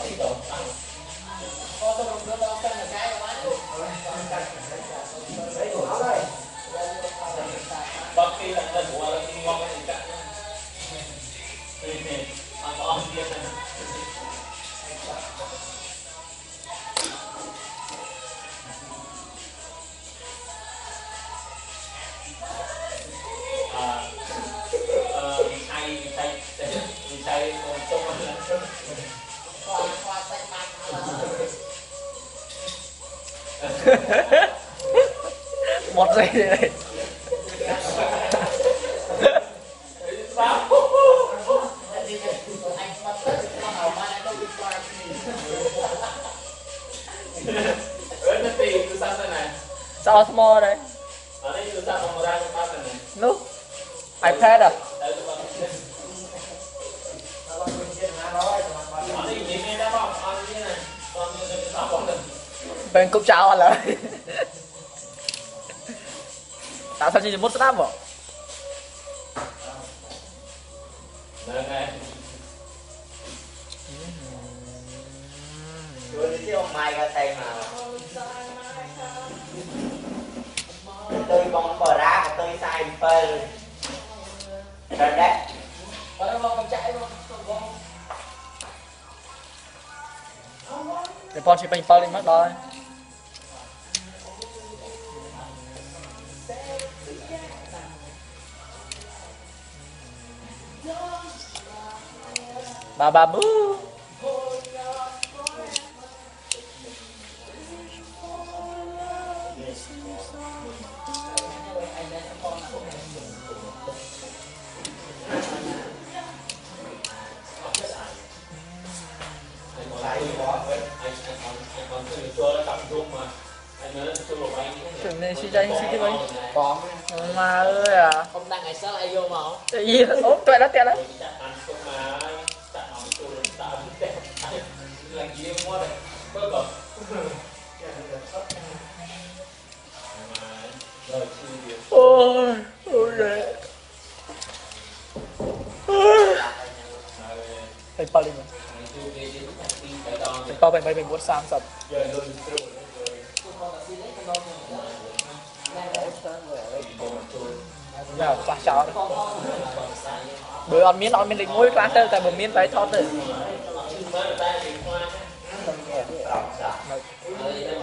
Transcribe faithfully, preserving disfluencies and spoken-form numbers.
Bác khi là người của là khi ngon cái gì cả thì thì ăn ngon kia này à ờ ai sai sai sai tôm qua qua sai một giây này sao small đây no iPad à bên cục cháo anh lại tạo sao chỉ một snap bỏ Tôi đi ông Mai ra tay mà tôi con bờ đá tôi sai phơi rồi đấy để con chỉ bánh phơi lên mất rồi ba ba bú chuyện này suy tranh suy cái mấy còn mà ơi à không đăng ngày sáng lại vô mà cái gì ốm tuệ đó tiệt đấy ôi ôi đấy phải bao đi mà phải bao phải phải muốn sang sập giờ chắc chắn bữa ăn miếng ăn miếng định muối class tới tại bữa miếng phải thọt rồi